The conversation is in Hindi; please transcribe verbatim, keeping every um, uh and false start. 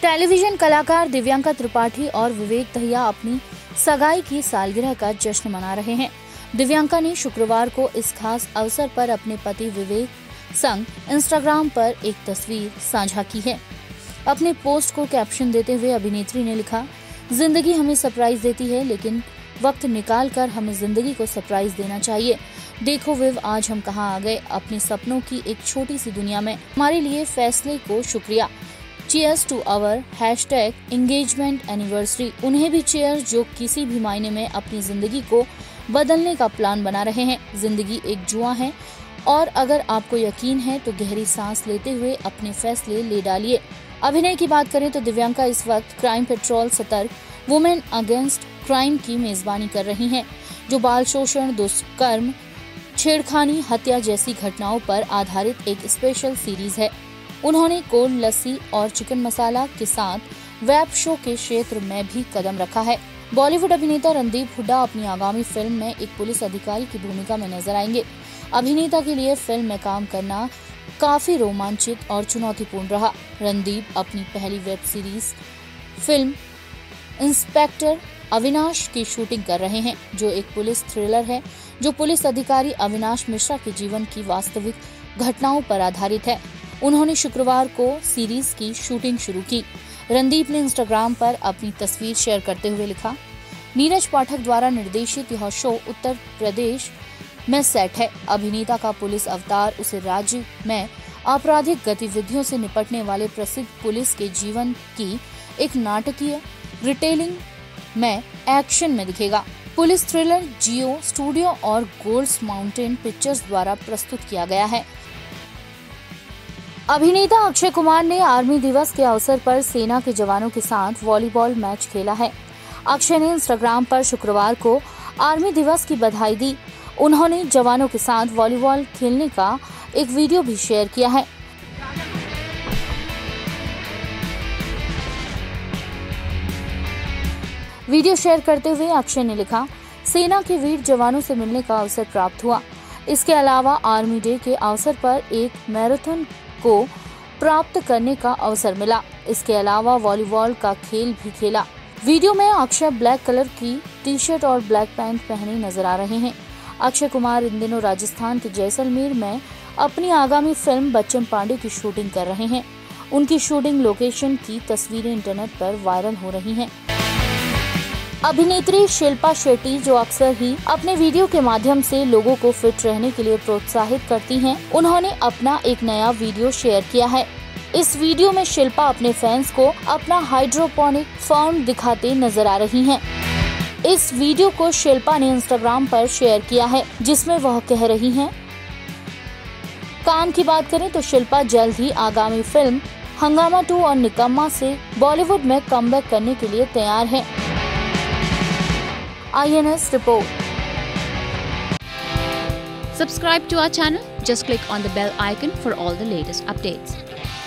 टेलीविजन कलाकार दिव्यांका त्रिपाठी और विवेक दहिया अपनी सगाई की सालगिरह का जश्न मना रहे हैं। दिव्यांका ने शुक्रवार को इस खास अवसर पर अपने पति विवेक संग इंस्टाग्राम पर एक तस्वीर साझा की है। अपने पोस्ट को कैप्शन देते हुए अभिनेत्री ने लिखा, जिंदगी हमें सरप्राइज देती है, लेकिन वक्त निकाल कर हमें जिंदगी को सरप्राइज देना चाहिए। देखो विव, आज हम कहाँ आ गए अपने सपनों की एक छोटी सी दुनिया में। हमारे लिए फैसले को शुक्रिया। Cheers to our hashtag engagement anniversary. उन्हें भी चीयर्स जो किसी भी मायने में अपनी जिंदगी को बदलने का प्लान बना रहे हैं। जिंदगी एक जुआ है और अगर आपको यकीन है तो गहरी सांस लेते हुए अपने फैसले ले डालिए। अभिनय की बात करें तो दिव्यांका इस वक्त crime patrol Satark women against crime की मेजबानी कर रही हैं, जो बाल शोषण, दुष्कर्म, छेड़खानी, हत्या जैसी घटनाओं पर आधारित एक स्पेशल सीरीज है। उन्होंने कोल्ड लस्सी और चिकन मसाला के साथ वेब शो के क्षेत्र में भी कदम रखा है। बॉलीवुड अभिनेता रणदीप हुड्डा अपनी आगामी फिल्म में एक पुलिस अधिकारी की भूमिका में नजर आएंगे। अभिनेता के लिए फिल्म में काम करना काफी रोमांचित और चुनौतीपूर्ण रहा। रणदीप अपनी पहली web series film inspector Avinash की शूटिंग कर रहे हैं, जो एक पुलिस थ्रिलर है जो पुलिस अधिकारी अविनाश मिश्रा के जीवन की वास्तविक घटनाओं पर आधारित है। उन्होंने शुक्रवार को सीरीज की शूटिंग शुरू की। रणदीप ने इंस्टाग्राम पर अपनी तस्वीर शेयर करते हुए लिखा, नीरज पाठक द्वारा निर्देशित यह शो उत्तर प्रदेश में सेट है। अभिनेता का पुलिस अवतार उसे राज्य में आपराधिक गतिविधियों से निपटने वाले प्रसिद्ध पुलिस के जीवन की एक नाटकीय रिटेलिंग में एक्शन में दिखेगा। पुलिस थ्रिलर जियो स्टूडियो और गोल्ड्स माउंटेन पिक्चर्स द्वारा प्रस्तुत किया गया है। अभिनेता अक्षय कुमार ने आर्मी दिवस के अवसर पर सेना के जवानों के साथ वॉलीबॉल मैच खेला है। अक्षय ने इंस्टाग्राम पर शुक्रवार को आर्मी दिवस की बधाई दी। उन्होंने जवानों के साथ वॉलीबॉल खेलने का एक वीडियो भी शेयर किया है। वीडियो शेयर करते हुए अक्षय ने लिखा, सेना के वीर जवानों से मिलने का अवसर प्राप्त हुआ। इसके अलावा आर्मी डे के अवसर पर एक मैराथन को प्राप्त करने का अवसर मिला। इसके अलावा वॉलीबॉल का खेल भी खेला। वीडियो में अक्षय ब्लैक कलर की टी शर्ट और ब्लैक पैंट पहने नजर आ रहे हैं। अक्षय कुमार इन दिनों राजस्थान के जैसलमेर में अपनी आगामी फिल्म बच्चन पांडे की शूटिंग कर रहे हैं। उनकी शूटिंग लोकेशन की तस्वीरें इंटरनेट पर वायरल हो रही हैं। अभिनेत्री शिल्पा शेट्टी, जो अक्सर ही अपने वीडियो के माध्यम से लोगों को फिट रहने के लिए प्रोत्साहित करती हैं, उन्होंने अपना एक नया वीडियो शेयर किया है। इस वीडियो में शिल्पा अपने फैंस को अपना हाइड्रोपोनिक फार्म दिखाते नजर आ रही हैं। इस वीडियो को शिल्पा ने इंस्टाग्राम पर शेयर किया है, जिसमें वह कह रही हैं, काम की बात करें तो शिल्पा जल्द ही आगामी फिल्म हंगामा टू और निकम्मा से बॉलीवुड में कमबैक करने के लिए तैयार है। I N S report. Subscribe to our channel. Just click on the bell icon for all the latest updates.